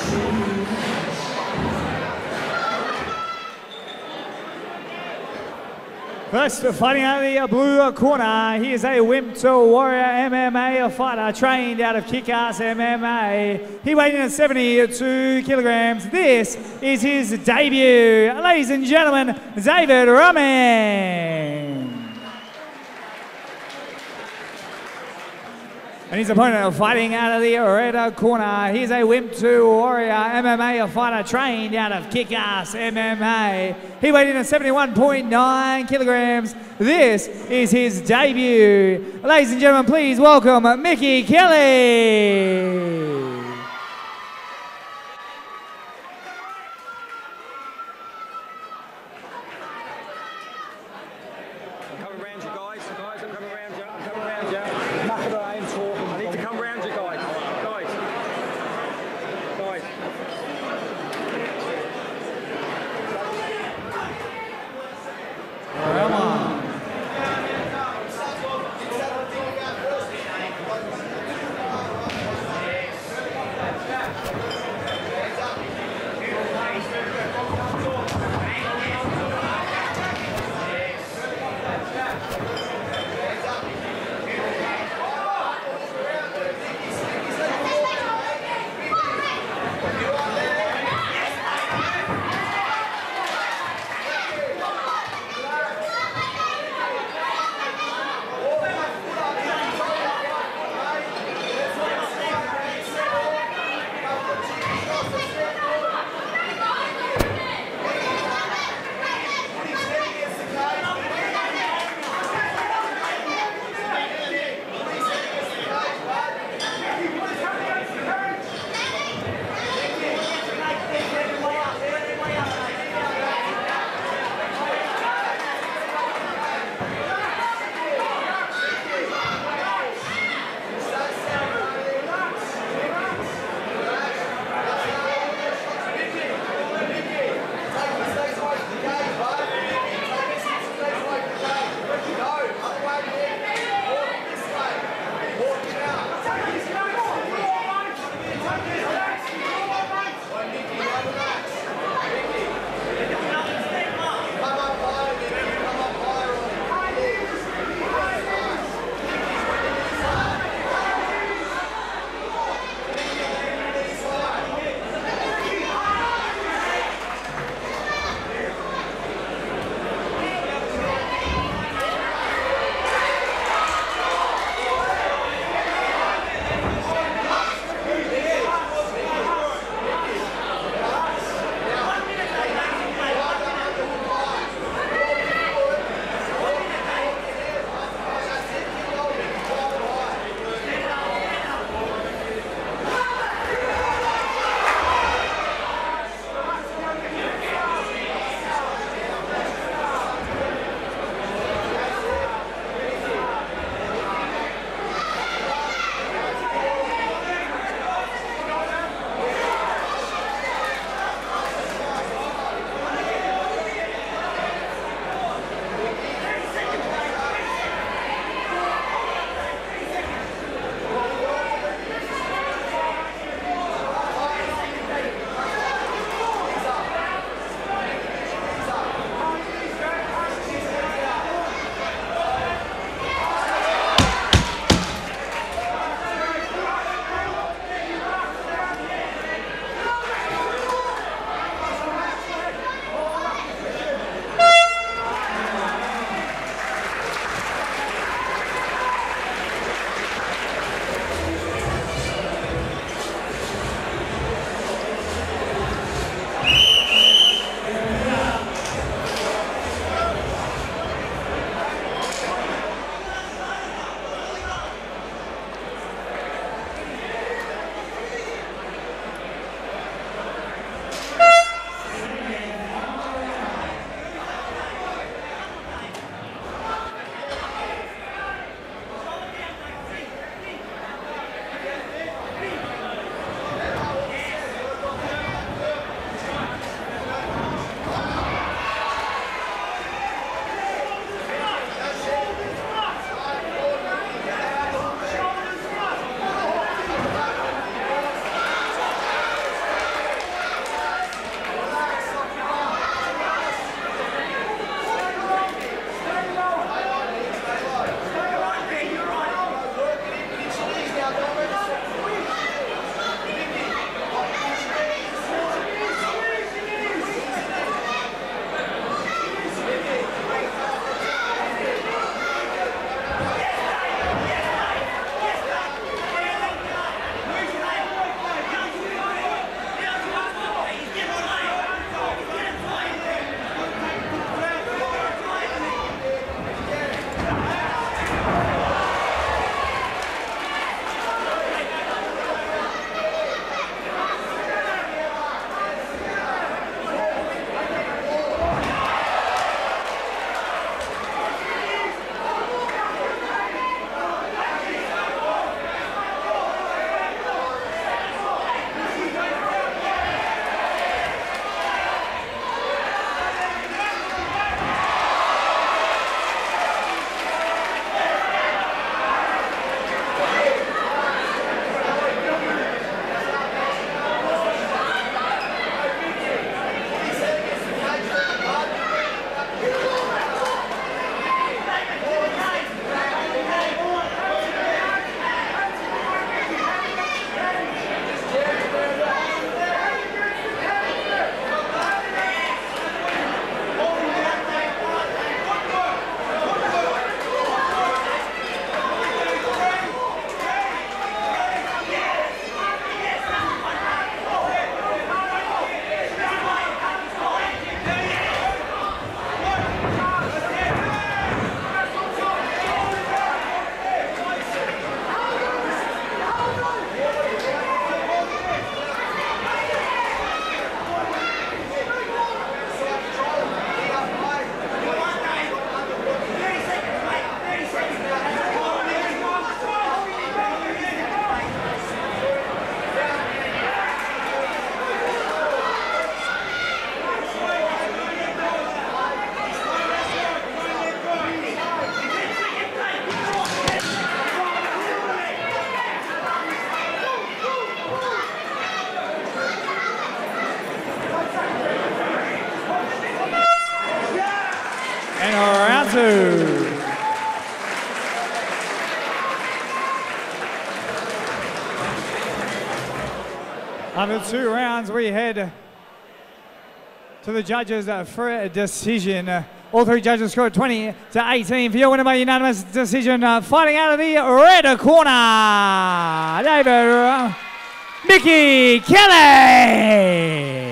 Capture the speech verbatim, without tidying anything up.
First, fighting out of the blue corner, he is a Wimpto Warrior M M A fighter trained out of Kick-Ass M M A. He weighed in at seventy-two kilograms. This is his debut. Ladies and gentlemen, David Rumming. And his opponent fighting out of the red corner. He's a Wimpto Warrior M M A fighter trained out of Kick-Ass M M A. He weighed in at seventy-one point nine kilograms. This is his debut. Ladies and gentlemen, please welcome Mickey Kelly. two. After two rounds, we head to the judges uh, for a decision. Uh, all three judges scored twenty to eighteen for your winner by unanimous decision. Uh, fighting out of the red corner, David uh, Mickey Kelly.